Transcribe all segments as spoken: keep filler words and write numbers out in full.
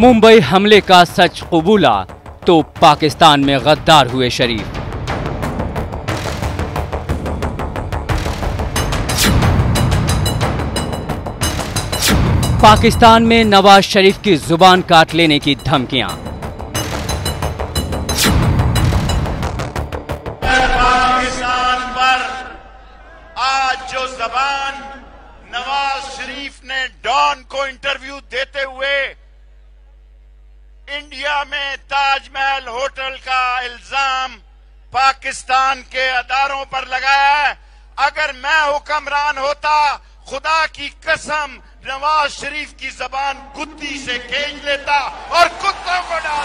मुंबई हमले का सच कबूला तो पाकिस्तान में गद्दार हुए शरीफ। पाकिस्तान में नवाज शरीफ की जुबान काट लेने की धमकियां। पाकिस्तान पर आज जो जबान नवाज शरीफ ने डॉन को इंटरव्यू देते हुए इंडिया में ताजमहल होटल का इल्जाम पाकिस्तान के अदारों पर लगाया है, अगर मैं हुक्मरान होता खुदा की कसम नवाज शरीफ की जबान कुत्ती से खींच लेता और कुत्तों को डाल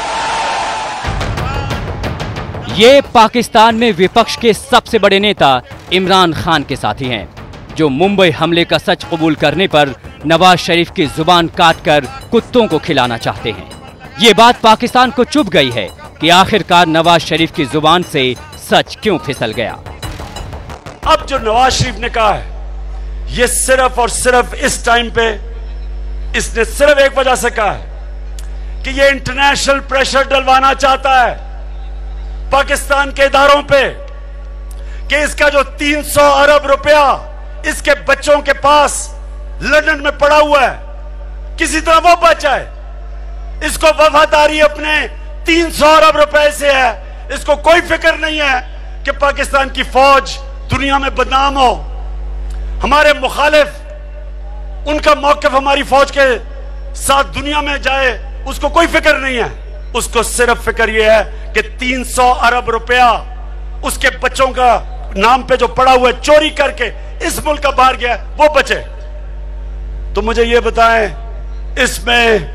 देता। ये पाकिस्तान में विपक्ष के सबसे बड़े नेता इमरान खान के साथी हैं, जो मुंबई हमले का सच कबूल करने पर नवाज शरीफ की जुबान काटकर कुत्तों को खिलाना चाहते हैं। ये बात पाकिस्तान को चुभ गई है कि आखिरकार नवाज शरीफ की जुबान से सच क्यों फिसल गया। अब जो नवाज शरीफ ने कहा है, ये सिर्फ और सिर्फ इस टाइम पे इसने सिर्फ एक वजह से कहा है कि ये इंटरनेशनल प्रेशर डलवाना चाहता है पाकिस्तान के इदारों पे कि इसका जो तीन सौ अरब रुपया इसके बच्चों के पास लंदन में पड़ा हुआ है, किसी तरह वो बचाए। इसको वफादारी अपने तीन सौ अरब रुपए से है, इसको कोई फिक्र नहीं है कि पाकिस्तान की फौज दुनिया में बदनाम हो, हमारे मुखालिफ उनका मौक़िफ़ हमारी फौज के साथ दुनिया में जाए, उसको कोई फिक्र नहीं है। उसको सिर्फ फिक्र यह है कि तीन सौ अरब रुपया उसके बच्चों का नाम पे जो पड़ा हुआ है, चोरी करके इस मुल्क का बाहर गया, वो बचे। तो मुझे ये बताएं, इसमें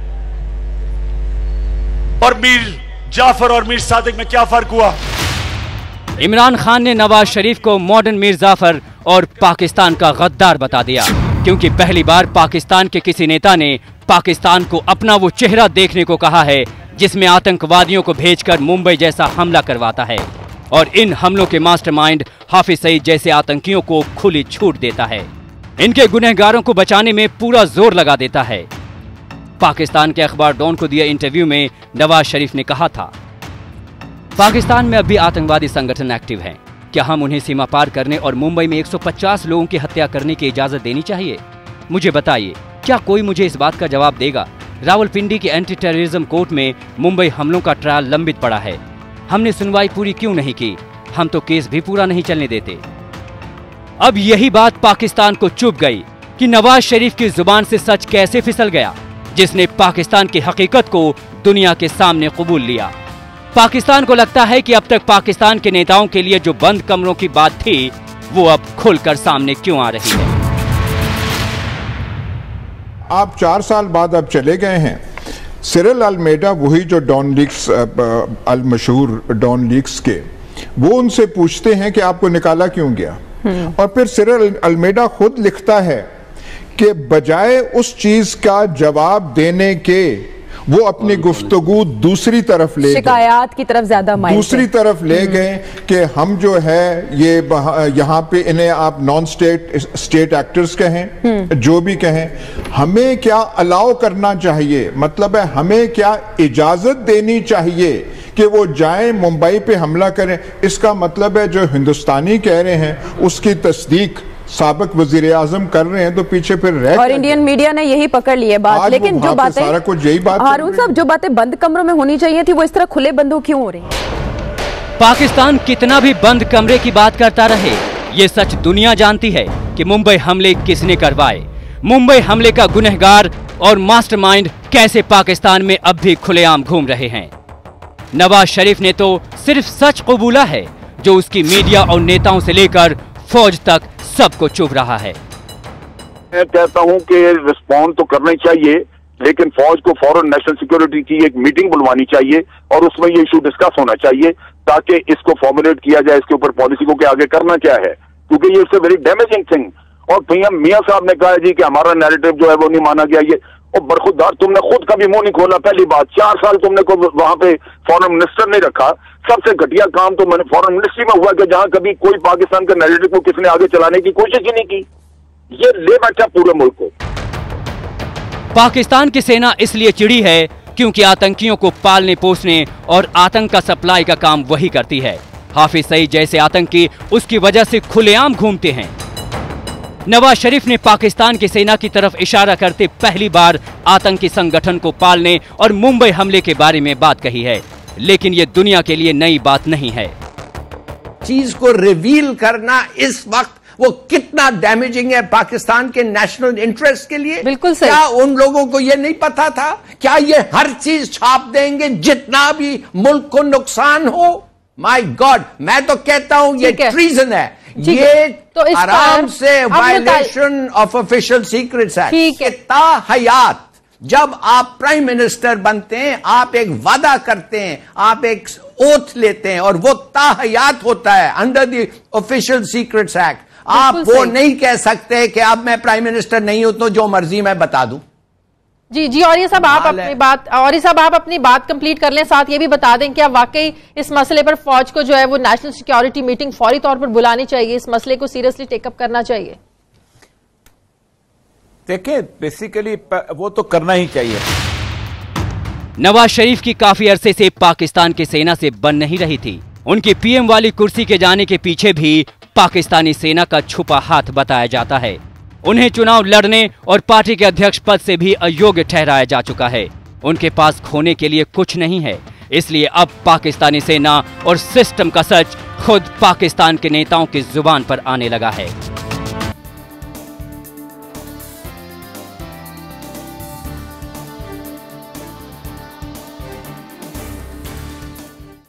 और मीर जाफर और मीर सादिक में क्या फर्क हुआ? इमरान खान ने नवाज शरीफ को मॉडर्न मीर जाफर और पाकिस्तान का गद्दार बता दिया, क्योंकि पहली बार पाकिस्तान के किसी नेता ने पाकिस्तान को अपना वो चेहरा देखने को कहा है जिसमें आतंकवादियों को भेजकर मुंबई जैसा हमला करवाता है और इन हमलों के मास्टरमाइंड हाफिज सईद जैसे आतंकियों को खुली छूट देता है। इनके गुनहगारों को बचाने में पूरा जोर लगा देता है। पाकिस्तान के अखबार डॉन को दिए इंटरव्यू में नवाज शरीफ ने कहा था, पाकिस्तान में अभी आतंकवादी संगठन एक्टिव हैं। क्या हम उन्हें सीमा पार करने और मुंबई में एक सौ पचास लोगों की हत्या करने की इजाजत देनी चाहिए? मुझे बताइए, क्या कोई मुझे इस बात का जवाब देगा? रावलपिंडी की एंटी टेररिज्म कोर्ट में मुंबई हमलों का ट्रायल लंबित पड़ा है, हमने सुनवाई पूरी क्यों नहीं की? हम तो केस भी पूरा नहीं चलने देते। अब यही बात पाकिस्तान को चुभ गई कि नवाज शरीफ की जुबान से सच कैसे फिसल गया, जिसने पाकिस्तान की हकीकत को दुनिया के सामने कबूल लिया। पाकिस्तान को लगता है कि अब तक पाकिस्तान के नेताओं के लिए जो बंद कमरों की बात थी, वो अब खुलकर सामने क्यों आ रही है। आप चार साल बाद अब चले गए हैं। सिरिल अल्मेडा, वही जो डॉन लीक्स अल मशहूर डॉन लीक्स के, वो उनसे पूछते हैं कि आपको निकाला क्यों गया, और फिर सिरिल अल्मेडा खुद लिखता है कि बजाय उस चीज का जवाब देने के वो अपनी गुफ्तगू दूसरी तरफ ले गए, शिकायत की तरफ ज्यादा दूसरी तरफ ले गए कि हम जो है ये यहाँ पे इन्हें आप नॉन स्टेट स्टेट एक्टर्स कहें, जो भी कहें, हमें क्या अलाउ करना चाहिए, मतलब है हमें क्या इजाजत देनी चाहिए कि वो जाएं मुंबई पे हमला करें। इसका मतलब है जो हिंदुस्तानी कह रहे हैं उसकी तस्दीक साबिक वजीर आजम कर रहे हैं, तो पीछे फिर रह और इंडियन मीडिया ने यही पकड़ ली है बात। लेकिन जो बातें सारा कुछ यही बात हारून साहब, जो बातें बंद कमरों में होनी चाहिए थी, वो इस तरह खुले बंदों क्यों हो रही है? पाकिस्तान कितना भी बंद कमरे की बात करता रहे, ये सच दुनिया जानती है कि मुंबई हमले किसने करवाए। मुंबई हमले का गुनहगार और मास्टरमाइंड कैसे पाकिस्तान में अब भी खुलेआम घूम रहे हैं। नवाज शरीफ ने तो सिर्फ सच कबूला है, जो उसकी मीडिया और नेताओं से लेकर फौज तक सबको चुभ रहा है। मैं कहता हूं कि रिस्पॉन्ड तो करना ही चाहिए, लेकिन फौज को फौरन नेशनल सिक्योरिटी की एक मीटिंग बुलवानी चाहिए और उसमें ये इशू डिस्कस होना चाहिए ताकि इसको फॉर्मुलेट किया जाए, इसके ऊपर पॉलिसी को के आगे करना क्या है, क्योंकि ये it's a very damaging thing. और भैया मियां साहब ने कहा जी कि हमारा नैरेटिव जो है वो नहीं माना गया। ये और बरखुरदार, तुमने खुद कभी मुंह नहीं खोला। पहली बात, चार साल तुमने को वहां पे फॉरेन मिनिस्टर नहीं रखा। सबसे घटिया काम तो मैंने फॉरेन मिनिस्ट्री में हुआ कि जहां कभी कोई पाकिस्तान के नैरेटिव को किसने आगे चलाने की कोशिश ही नहीं की। ये ले बैठा पूरे मुल्क को। पाकिस्तान की सेना इसलिए चिड़ी है क्योंकि आतंकियों को पालने पोसने और आतंक का सप्लाई का काम वही करती है। हाफिज सईद जैसे आतंकी उसकी वजह से खुलेआम घूमते हैं। नवाज शरीफ ने पाकिस्तान की सेना की तरफ इशारा करते पहली बार आतंकी संगठन को पालने और मुंबई हमले के बारे में बात कही है, लेकिन ये दुनिया के लिए नई बात नहीं है। चीज को रिवील करना इस वक्त वो कितना डैमेजिंग है पाकिस्तान के नेशनल इंटरेस्ट के लिए। बिल्कुल सही। क्या उन लोगों को ये नहीं पता था? क्या ये हर चीज छाप देंगे जितना भी मुल्क को नुकसान हो? माय गॉड, मैं तो कहता हूं ये ट्रीजन है, ये तो आराम से violation of official secrets act. ताहयात जब आप प्राइम मिनिस्टर बनते हैं, आप एक वादा करते हैं, आप एक ओथ लेते हैं और वो ताहयात होता है under the Official secrets Act. आप वो नहीं कह सकते कि अब मैं प्राइम मिनिस्टर नहीं हूं तो जो मर्जी मैं बता दूं। जी जी, और ये सब आप अपनी बात और ये सब आप अपनी बात कंप्लीट कर लें, साथ ये भी बता दें कि आप वाकई इस मसले पर फौज को जो है वो नेशनल सिक्योरिटी मीटिंग फौरी तौर पर बुलानी चाहिए, इस मसले को सीरियसली टेकअप करना चाहिए। देखिए, बेसिकली वो तो करना ही चाहिए। नवाज शरीफ की काफी अरसे से पाकिस्तान की सेना से बन नहीं रही थी। उनकी पीएम वाली कुर्सी के जाने के पीछे भी पाकिस्तानी सेना का छुपा हाथ बताया जाता है। उन्हें चुनाव लड़ने और पार्टी के अध्यक्ष पद से भी अयोग्य ठहराया जा चुका है। उनके पास खोने के लिए कुछ नहीं है, इसलिए अब पाकिस्तानी सेना और सिस्टम का सच खुद पाकिस्तान के नेताओं की जुबान पर आने लगा है।